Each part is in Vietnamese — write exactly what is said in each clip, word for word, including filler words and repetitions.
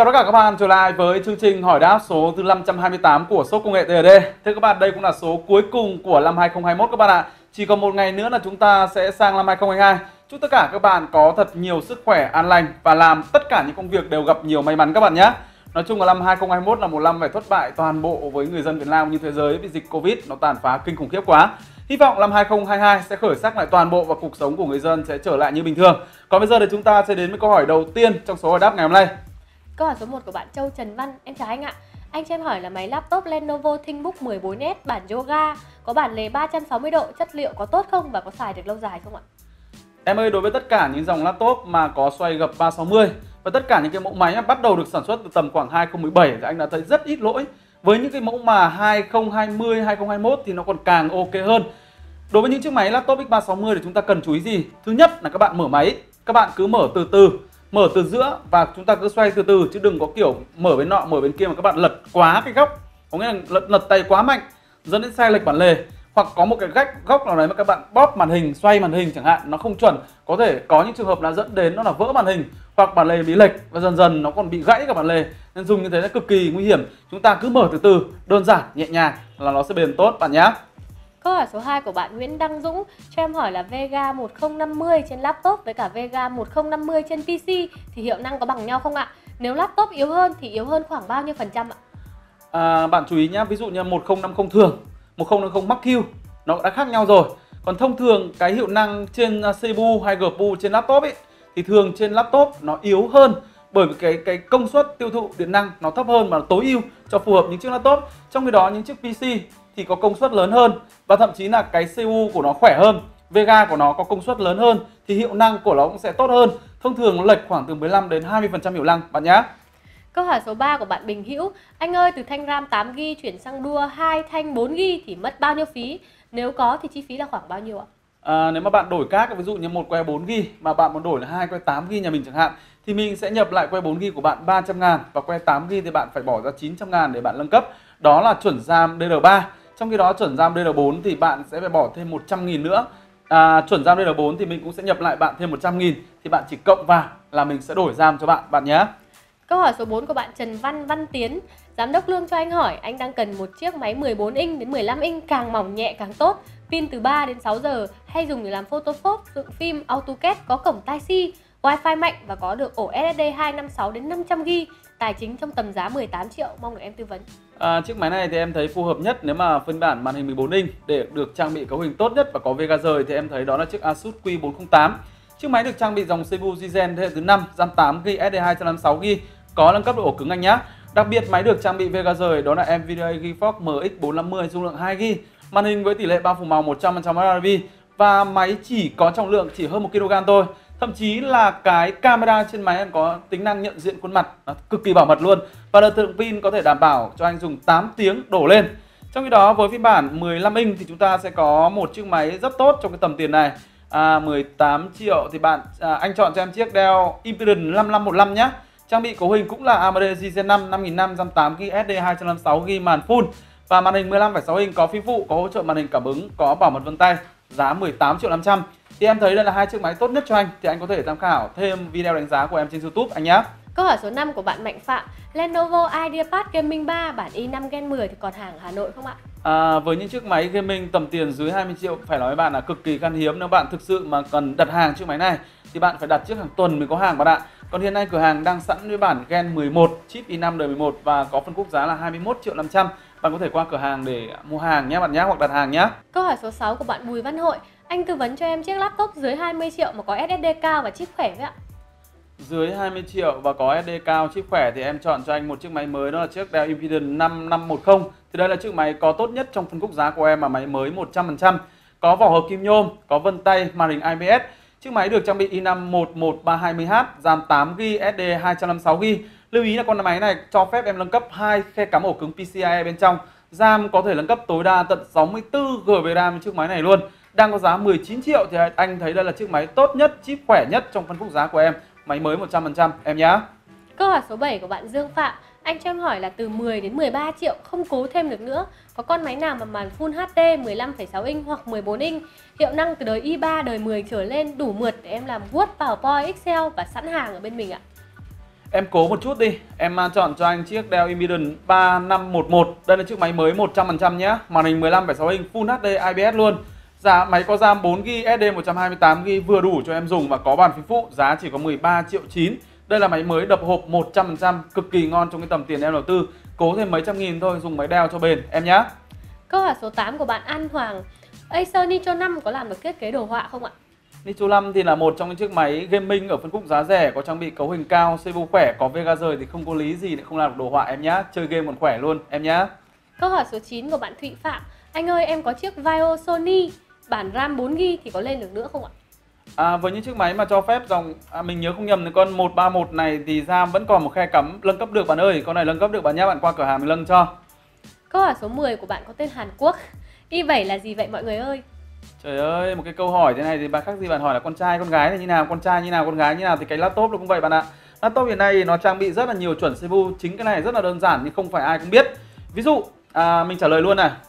Chào tất cả các bạn trở lại với chương trình hỏi đáp số thứ năm trăm hai mươi tám của shop công nghệ tê en đê. Thưa các bạn, đây cũng là số cuối cùng của năm hai không hai mốt các bạn ạ. Chỉ còn một ngày nữa là chúng ta sẽ sang năm hai không hai hai. Chúc tất cả các bạn có thật nhiều sức khỏe, an lành và làm tất cả những công việc đều gặp nhiều may mắn các bạn nhé. Nói chung là năm hai không hai mốt là một năm phải thất bại toàn bộ với người dân Việt Nam như thế giới vì dịch Covid nó tàn phá kinh khủng khiếp quá. Hy vọng năm hai không hai hai sẽ khởi sắc lại toàn bộ và cuộc sống của người dân sẽ trở lại như bình thường. Còn bây giờ thì chúng ta sẽ đến với câu hỏi đầu tiên trong số hỏi đáp ngày hôm nay. Câu hỏi số một của bạn Châu Trần Văn. Em chào anh ạ. Anh cho em hỏi là máy laptop Lenovo ThinkBook mười bốn S bản yoga có bản lề ba trăm sáu mươi độ, chất liệu có tốt không và có xài được lâu dài không ạ? Em ơi, đối với tất cả những dòng laptop mà có xoay gập ba sáu mươi và tất cả những cái mẫu máy bắt đầu được sản xuất từ tầm khoảng hai không một bảy thì anh đã thấy rất ít lỗi. Với những cái mẫu mà hai không hai không, hai không hai mốt thì nó còn càng ok hơn. Đối với những chiếc máy laptop X ba sáu mươi thì chúng ta cần chú ý gì? Thứ nhất là các bạn mở máy, các bạn cứ mở từ từ, mở từ giữa và chúng ta cứ xoay từ từ chứ đừng có kiểu mở bên nọ mở bên kia mà các bạn lật quá cái góc, có nghĩa là lật, lật tay quá mạnh dẫn đến sai lệch bản lề, hoặc có một cái gách góc nào đấy mà các bạn bóp màn hình, xoay màn hình chẳng hạn nó không chuẩn, có thể có những trường hợp là dẫn đến nó là vỡ màn hình hoặc bản lề bị lệch và dần dần nó còn bị gãy cả bản lề, nên dùng như thế là cực kỳ nguy hiểm. Chúng ta cứ mở từ từ, đơn giản, nhẹ nhàng là nó sẽ bền tốt bạn nhé. Câu hỏi số hai của bạn Nguyễn Đăng Dũng cho em hỏi là Vega một không năm không trên laptop với cả Vega một không năm không trên pê xê thì hiệu năng có bằng nhau không ạ? Nếu laptop yếu hơn thì yếu hơn khoảng bao nhiêu phần trăm ạ? À, bạn chú ý nhé, ví dụ như một không năm không thường, một không năm không Max Q nó đã khác nhau rồi. Còn thông thường cái hiệu năng trên xê pê u hay giê pê u trên laptop ấy thì thường trên laptop nó yếu hơn, bởi vì cái cái công suất tiêu thụ điện năng nó thấp hơn mà nó tối ưu cho phù hợp những chiếc laptop. Trong khi đó những chiếc pê xê thì có công suất lớn hơn và thậm chí là cái xê pê u của nó khỏe hơn, Vega của nó có công suất lớn hơn thì hiệu năng của nó cũng sẽ tốt hơn. Thông thường nó lệch khoảng từ mười lăm đến hai mươi phần trăm hiệu năng bạn nhé. Câu hỏi số ba của bạn Bình Hữu. Anh ơi, từ thanh RAM tám gi ga bai chuyển sang đua hai thanh bốn gi ga bai thì mất bao nhiêu phí? Nếu có thì chi phí là khoảng bao nhiêu ạ? À, nếu mà bạn đổi các, ví dụ như một que bốn gi ga bai mà bạn muốn đổi là hai que tám gi ga bai nhà mình chẳng hạn, thì mình sẽ nhập lại que bốn gi ga bai của bạn ba trăm ngàn và que tám gi ga bai thì bạn phải bỏ ra chín trăm ngàn để bạn nâng cấp. Đó là chuẩn RAM đê đờ ba. Trong khi đó chuẩn RAM đê đờ bốn thì bạn sẽ phải bỏ thêm một trăm nghìn nữa. À, chuẩn RAM đê đờ bốn thì mình cũng sẽ nhập lại bạn thêm một trăm nghìn, thì bạn chỉ cộng vào là mình sẽ đổi RAM cho bạn bạn nhé. Câu hỏi số bốn của bạn Trần Văn Văn Tiến. Giám đốc Lương cho anh hỏi, anh đang cần một chiếc máy mười bốn inch đến mười lăm inch, càng mỏng nhẹ càng tốt, pin từ ba đến sáu giờ, hay dùng để làm photoshop, dựng phim, AutoCAD, có cổng Tai-C, Wi-Fi mạnh và có được ổ ét ét đê hai năm sáu đến năm trăm gi ga bai, tài chính trong tầm giá mười tám triệu, mong được em tư vấn. À, chiếc máy này thì em thấy phù hợp nhất nếu mà phiên bản màn hình mười bốn inch để được trang bị cấu hình tốt nhất và có Vega rời thì em thấy đó là chiếc Asus Q bốn không tám. Chiếc máy được trang bị dòng xê pê u Ryzen thế hệ thứ năm, RAM tám gi ga bai, ét đê hai năm sáu gi ga bai, có nâng cấp độ ổ cứng anh nhé. Đặc biệt máy được trang bị Vega rời đó là Nvidia GeForce em ích bốn năm mươi dung lượng hai gi ga bai, màn hình với tỷ lệ bao phủ màu một trăm phần trăm rờ giê bê và máy chỉ có trọng lượng chỉ hơn một ki lô gam thôi. Thậm chí là cái camera trên máy có tính năng nhận diện khuôn mặt, cực kỳ bảo mật luôn. Và đợt lượng pin có thể đảm bảo cho anh dùng tám tiếng đổ lên. Trong khi đó với phiên bản mười lăm inch thì chúng ta sẽ có một chiếc máy rất tốt trong cái tầm tiền này. À, mười tám triệu thì bạn à, anh chọn cho em chiếc Dell Inspiron năm năm một năm nhé. Trang bị cấu hình cũng là a em đê Ryzen năm năm nghìn năm trăm, RAM tám gi ga bai, ét đê hai năm sáu gi ga bai, màn full và màn hình mười lăm phẩy sáu inch, có phím phụ, có hỗ trợ màn hình cảm ứng, có bảo mật vân tay, giá mười tám triệu năm trăm. Thì em thấy đây là hai chiếc máy tốt nhất cho anh, thì anh có thể tham khảo thêm video đánh giá của em trên YouTube anh nhé. Câu hỏi số năm của bạn Mạnh Phạm. Lenovo IdeaPad Gaming ba bản i năm Gen mười thì còn hàng Hà Nội không ạ? À, với những chiếc máy gaming tầm tiền dưới hai mươi triệu phải nói với bạn là cực kỳ khan hiếm. Nếu bạn thực sự mà cần đặt hàng chiếc máy này thì bạn phải đặt trước hàng tuần mới có hàng bạn ạ. Còn hiện nay cửa hàng đang sẵn với bản Gen mười một, chip i năm đời mười một và có phân khúc giá là hai mươi mốt triệu năm trăm. Bạn có thể qua cửa hàng để mua hàng nhé bạn nhé, hoặc đặt hàng nhé. Câu hỏi số sáu của bạn Bùi Văn Hội. Anh tư vấn cho em chiếc laptop dưới hai mươi triệu mà có ét ét đê cao và chip khỏe với ạ. Dưới hai mươi triệu và có ét đê cao, chip khỏe thì em chọn cho anh một chiếc máy mới, đó là chiếc Dell Inspiron năm năm một không. Thì đây là chiếc máy có tốt nhất trong phân khúc giá của em, mà máy mới một trăm phần trăm. Có vỏ hộp kim nhôm, có vân tay, màn hình i pê ét. Chiếc máy được trang bị i năm một một ba hai mươi H, RAM tám gi ga bai, ét đê hai năm sáu gi ga bai. Lưu ý là con máy này cho phép em nâng cấp hai khe cắm ổ cứng pê cê i e bên trong. RAM có thể nâng cấp tối đa tận sáu mươi tư gi ga bai RAM chiếc máy này luôn. Đang có giá mười chín triệu thì anh thấy đây là chiếc máy tốt nhất, chip khỏe nhất trong phân khúc giá của em. Máy mới một trăm phần trăm em nhé. Câu hỏi số bảy của bạn Dương Phạm. Anh cho em hỏi là từ mười đến mười ba triệu không cố thêm được nữa, có con máy nào mà màn Full hát đê mười lăm phẩy sáu inch hoặc mười bốn inch, hiệu năng từ đời i ba đời mười trở lên, đủ mượt để em làm Word, PowerPoint, Excel và sẵn hàng ở bên mình ạ? Em cố một chút đi, em à, chọn cho anh chiếc Dell Imidon ba năm một một. Đây là chiếc máy mới một trăm phần trăm nhé. Màn hình mười lăm phẩy sáu inch Full hát đê I P S luôn. Giá máy có RAM bốn gi ga bai, S S D một trăm hai mươi tám gi ga bai vừa đủ cho em dùng và có bàn phím phụ. Giá chỉ có mười ba triệu chín. Đây là máy mới đập hộp một trăm phần trăm, cực kỳ ngon trong cái tầm tiền em đầu tư. Cố thêm mấy trăm nghìn thôi, dùng máy Dell cho bền em nhé. Câu hỏi số tám của bạn An Hoàng. Acer Nitro năm có làm được thiết kế đồ họa không ạ? Nitro năm thì là một trong những chiếc máy gaming ở phân khúc giá rẻ, có trang bị cấu hình cao, xê pê u khỏe, có Vega rời thì không có lý gì để không làm được đồ họa em nhá. Chơi game còn khỏe luôn em nhá. Câu hỏi số chín của bạn Thụy Phạm. Anh ơi, em có chiếc Vaio Sony bản RAM bốn gi ga bai thì có lên được nữa không ạ? À, với những chiếc máy mà cho phép dòng à, mình nhớ không nhầm thì con một ba một này thì RAM vẫn còn một khe cắm nâng cấp được bạn ơi. Con này nâng cấp được bạn nhé, bạn qua cửa hàng mình nâng cho. Câu hỏi số mười của bạn có tên Hàn Quốc. i bảy là gì vậy mọi người ơi? Trời ơi, một cái câu hỏi thế này thì bạn khác gì bạn hỏi là con trai con gái này như nào, con trai như nào, con gái như nào, thì cái laptop nó cũng vậy bạn ạ. Laptop hiện nay nó trang bị rất là nhiều chuẩn xê pê u, chính cái này rất là đơn giản nhưng không phải ai cũng biết. Ví dụ à, mình trả lời luôn này.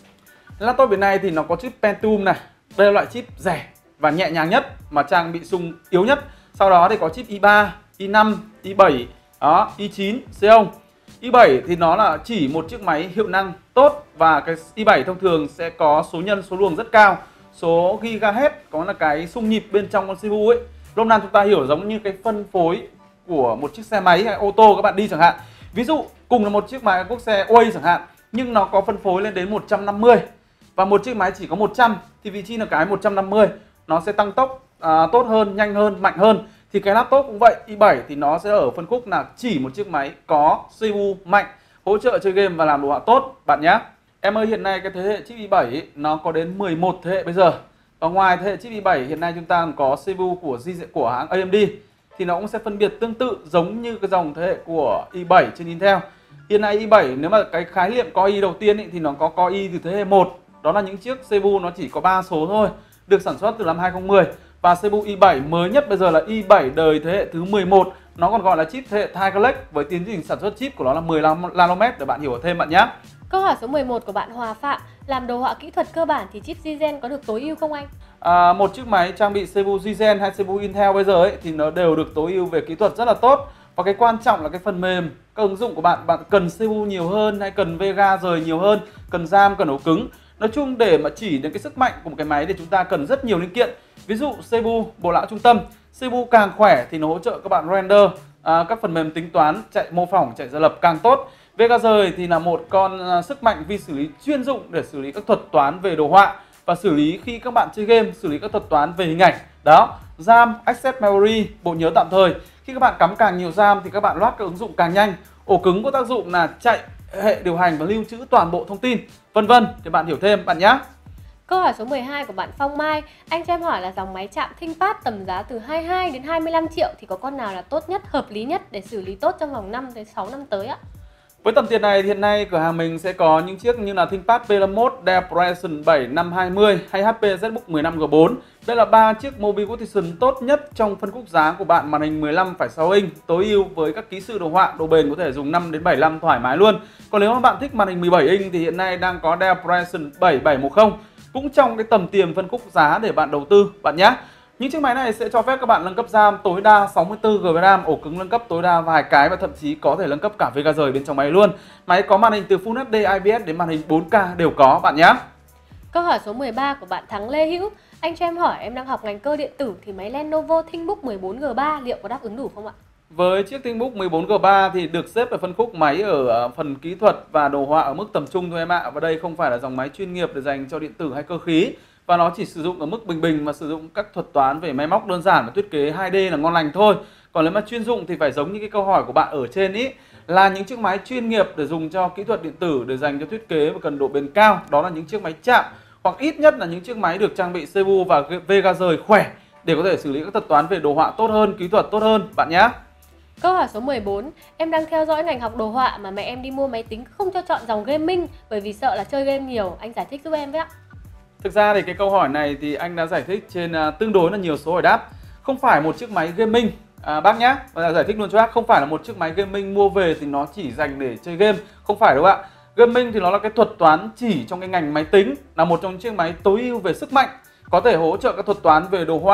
Laptop hiện nay thì nó có chip Pentium này, đây là loại chip rẻ và nhẹ nhàng nhất mà trang bị xung yếu nhất. Sau đó thì có chip i ba, i năm, i bảy, đó, i chín, Xeon. i bảy thì nó là chỉ một chiếc máy hiệu năng tốt và cái i bảy thông thường sẽ có số nhân số luồng rất cao, số gigahertz, có là cái xung nhịp bên trong con xê pê u ấy. Lúc nào chúng ta hiểu giống như cái phân phối của một chiếc xe máy hay ô tô các bạn đi chẳng hạn. Ví dụ cùng là một chiếc máy quốc xe Way chẳng hạn, nhưng nó có phân phối lên đến một trăm năm mươi và một chiếc máy chỉ có một trăm thì vị trí là cái một trăm năm mươi nó sẽ tăng tốc à, tốt hơn, nhanh hơn, mạnh hơn. Thì cái laptop cũng vậy, i bảy thì nó sẽ ở phân khúc là chỉ một chiếc máy có xê pê u mạnh, hỗ trợ chơi game và làm đồ họa tốt bạn nhé. Em ơi, hiện nay cái thế hệ chip i bảy ấy, nó có đến mười một thế hệ bây giờ. Và ngoài thế hệ chip i bảy hiện nay chúng ta có xê pê u của của hãng a em đê thì nó cũng sẽ phân biệt tương tự giống như cái dòng thế hệ của i bảy trên Intel. Hiện nay i bảy nếu mà cái khái niệm Core i đầu tiên ấy, thì nó có Core i từ thế hệ một, đó là những chiếc xê pê u nó chỉ có ba số thôi, được sản xuất từ năm hai không một không. Và xê pê u i bảy mới nhất bây giờ là i bảy đời thế hệ thứ mười một, nó còn gọi là chip thế hệ Tiger Lake với tiến trình sản xuất chip của nó là mười nanomet để bạn hiểu thêm bạn nhé. Câu hỏi số mười một của bạn Hòa Phạm. Làm đồ họa kỹ thuật cơ bản thì chip Ryzen có được tối ưu không anh? À, một chiếc máy trang bị xê pê u Ryzen hay xê pê u Intel bây giờ ấy thì nó đều được tối ưu về kỹ thuật rất là tốt. Và cái quan trọng là cái phần mềm, các ứng dụng của bạn, bạn cần xê pê u nhiều hơn hay cần Vega rời nhiều hơn, cần RAM, cần ổ cứng. Nói chung để mà chỉ đến cái sức mạnh của một cái máy thì chúng ta cần rất nhiều linh kiện. Ví dụ xê pê u, bộ não trung tâm, xê pê u càng khỏe thì nó hỗ trợ các bạn render, à, các phần mềm tính toán, chạy mô phỏng, chạy giả lập càng tốt. Vega rời thì là một con à, sức mạnh vi xử lý chuyên dụng để xử lý các thuật toán về đồ họa và xử lý khi các bạn chơi game, xử lý các thuật toán về hình ảnh. Đó, RAM, Access Memory, bộ nhớ tạm thời. Khi các bạn cắm càng nhiều RAM thì các bạn loát các ứng dụng càng nhanh. Ổ cứng có tác dụng là chạy hệ điều hành và lưu trữ toàn bộ thông tin, vân vân, để bạn hiểu thêm bạn nhé. Câu hỏi số mười hai của bạn Phong Mai. Anh cho em hỏi là dòng máy chạm ThinkPad tầm giá từ hai mươi hai đến hai mươi lăm triệu thì có con nào là tốt nhất, hợp lý nhất để xử lý tốt trong vòng năm đến sáu năm tới ạ? Với tầm tiền này thì hiện nay cửa hàng mình sẽ có những chiếc như là ThinkPad P năm mốt, Dell Precision bảy năm hai mươi hay hát pê ZBook mười lăm G bốn. Đây là ba chiếc Mobile Workstation tốt nhất trong phân khúc giá của bạn. Màn hình mười lăm phẩy sáu inch tối ưu với các kỹ sư đồ họa, độ bền có thể dùng năm đến bảy năm thoải mái luôn. Còn nếu mà bạn thích màn hình mười bảy inch thì hiện nay đang có Dell Precision bảy bảy một không, cũng trong cái tầm tiền phân khúc giá để bạn đầu tư bạn nhé. Những chiếc máy này sẽ cho phép các bạn nâng cấp RAM tối đa sáu mươi tư gi ga bai RAM, ổ cứng nâng cấp tối đa vài cái và thậm chí có thể nâng cấp cả Vega rời bên trong máy luôn. Máy có màn hình từ Full hát đê I P S đến màn hình bốn K đều có bạn nhé. Câu hỏi số mười ba của bạn Thắng Lê Hữu. Anh cho em hỏi, em đang học ngành cơ điện tử thì máy Lenovo ThinkBook mười bốn G ba liệu có đáp ứng đủ không ạ? Với chiếc ThinkBook mười bốn G ba thì được xếp ở phân khúc máy ở phần kỹ thuật và đồ họa ở mức tầm trung thôi em ạ. Và đây không phải là dòng máy chuyên nghiệp để dành cho điện tử hay cơ khí. Và nó chỉ sử dụng ở mức bình bình mà sử dụng các thuật toán về máy móc đơn giản và thiết kế hai D là ngon lành thôi. Còn nếu mà chuyên dụng thì phải giống như cái câu hỏi của bạn ở trên ý, là những chiếc máy chuyên nghiệp để dùng cho kỹ thuật điện tử, để dành cho thiết kế và cần độ bền cao. Đó là những chiếc máy chạm, hoặc ít nhất là những chiếc máy được trang bị xê pê u và Vega rời khỏe để có thể xử lý các thuật toán về đồ họa tốt hơn, kỹ thuật tốt hơn bạn nhé. Câu hỏi số mười bốn. Em đang theo dõi ngành học đồ họa mà mẹ em đi mua máy tính không cho chọn dòng gaming bởi vì sợ là chơi game nhiều. Anh giải thích giúp em với ạ. Thực ra thì cái câu hỏi này thì anh đã giải thích trên uh, tương đối là nhiều số hỏi đáp. Không phải một chiếc máy gaming à, bác nhá, và giải thích luôn cho bác, không phải là một chiếc máy gaming mua về thì nó chỉ dành để chơi game, không phải đâu ạ. Gaming thì nó là cái thuật toán chỉ trong cái ngành máy tính, là một trong những chiếc máy tối ưu về sức mạnh, có thể hỗ trợ các thuật toán về đồ họa,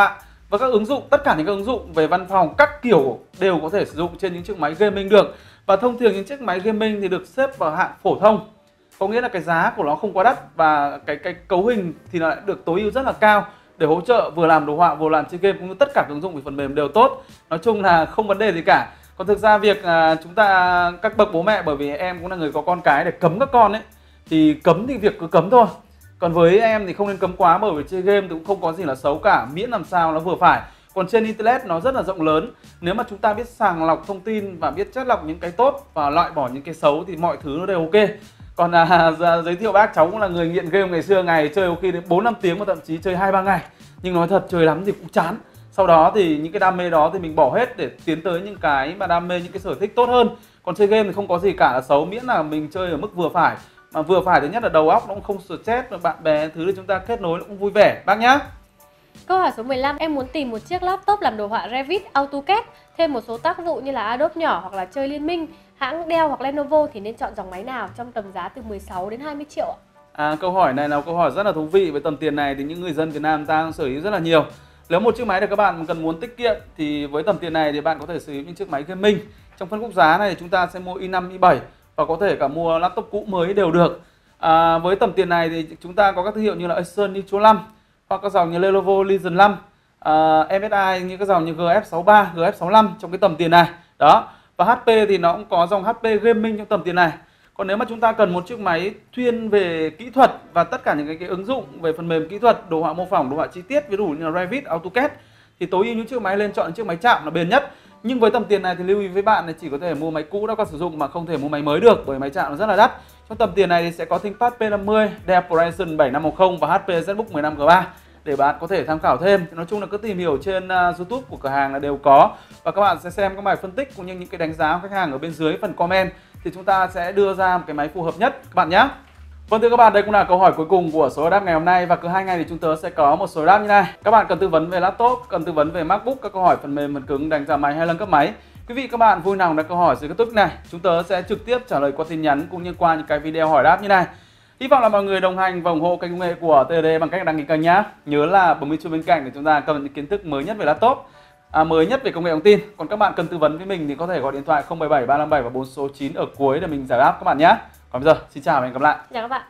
Và các ứng dụng, tất cả những các ứng dụng về văn phòng các kiểu đều có thể sử dụng trên những chiếc máy gaming được. Và thông thường những chiếc máy gaming thì được xếp vào hạng phổ thông, có nghĩa là cái giá của nó không quá đắt và cái cái cấu hình thì nó lại được tối ưu rất là cao để hỗ trợ vừa làm đồ họa vừa làm chơi game, cũng như tất cả các ứng dụng về phần mềm đều tốt. Nói chung là không vấn đề gì cả. Còn thực ra việc à, chúng ta các bậc bố mẹ, bởi vì em cũng là người có con cái, để cấm các con ấy thì cấm thì việc cứ cấm thôi. Còn với em thì không nên cấm quá, bởi vì chơi game thì cũng không có gì là xấu cả, miễn làm sao nó vừa phải. Còn trên internet nó rất là rộng lớn, nếu mà chúng ta biết sàng lọc thông tin và biết chắt lọc những cái tốt và loại bỏ những cái xấu thì mọi thứ nó đều ok. Còn à, giới thiệu bác, cháu cũng là người nghiện game ngày xưa, ngày chơi có khi đến bốn năm tiếng và thậm chí chơi hai ba ngày. Nhưng nói thật chơi lắm thì cũng chán. Sau đó thì những cái đam mê đó thì mình bỏ hết để tiến tới những cái mà đam mê, những cái sở thích tốt hơn. Còn chơi game thì không có gì cả là xấu, miễn là mình chơi ở mức vừa phải. Mà vừa phải thứ nhất là đầu óc nó cũng không stress, và bạn bè thứ thì chúng ta kết nối nó cũng vui vẻ bác nhá. Câu hỏi số mười lăm, em muốn tìm một chiếc laptop làm đồ họa Revit, AutoCAD, thêm một số tác vụ như là Adobe nhỏ hoặc là chơi liên minh. Hãng Dell hoặc Lenovo thì nên chọn dòng máy nào trong tầm giá từ mười sáu đến hai mươi triệu ạ? À, câu hỏi này là câu hỏi rất là thú vị. Với tầm tiền này thì những người dân Việt Nam ta sở hữu rất là nhiều. Nếu một chiếc máy để các bạn cần muốn tiết kiệm thì với tầm tiền này thì bạn có thể sử dụng những chiếc máy gaming. Trong phân khúc giá này chúng ta sẽ mua i năm, i bảy và có thể cả mua laptop cũ mới đều được. À, với tầm tiền này thì chúng ta có các thương hiệu như là Acer Nitro năm hoặc các dòng như Lenovo Legion năm, à, em ét i như các dòng như G F sáu ba, G F sáu năm trong cái tầm tiền này. Đó. Và hát pê thì nó cũng có dòng hát pê Gaming trong tầm tiền này. Còn nếu mà chúng ta cần một chiếc máy chuyên về kỹ thuật và tất cả những cái, cái ứng dụng về phần mềm kỹ thuật, đồ họa mô phỏng, đồ họa chi tiết, ví dụ như là Revit, AutoCAD, thì tối ưu những chiếc máy lên chọn chiếc máy chạm là bền nhất. Nhưng với tầm tiền này thì lưu ý với bạn là chỉ có thể mua máy cũ đã có sử dụng mà không thể mua máy mới được, bởi máy chạm nó rất là đắt. Trong tầm tiền này thì sẽ có ThinkPad P năm mươi, Dell Horizon bảy năm một không và hát pê ZBook mười lăm G ba để bạn có thể tham khảo thêm. Nói chung là cứ tìm hiểu trên uh, YouTube của cửa hàng là đều có, và các bạn sẽ xem các bài phân tích cũng như những cái đánh giá của khách hàng ở bên dưới phần comment thì chúng ta sẽ đưa ra một cái máy phù hợp nhất các bạn nhé. Vâng, thưa các bạn, đây cũng là câu hỏi cuối cùng của số đáp ngày hôm nay, và cứ hai ngày thì chúng tớ sẽ có một số đáp như này. Các bạn cần tư vấn về laptop, cần tư vấn về MacBook, các câu hỏi phần mềm, phần cứng, đánh giá máy hay nâng cấp máy, quý vị các bạn vui lòng đặt câu hỏi dưới cái topic này, chúng tớ sẽ trực tiếp trả lời qua tin nhắn cũng như qua những cái video hỏi đáp như này. Hy vọng là mọi người đồng hành và ủng hộ kênh công nghệ của tê đê bằng cách đăng ký kênh nhá. Nhớ là bấm chuông bên cạnh để chúng ta cập nhật những kiến thức mới nhất về laptop, à, mới nhất về công nghệ thông tin. Còn các bạn cần tư vấn với mình thì có thể gọi điện thoại không bảy bảy ba năm bảy và bốn số chín ở cuối để mình giải đáp các bạn nhé. Còn bây giờ xin chào và hẹn gặp lại. Chào các bạn.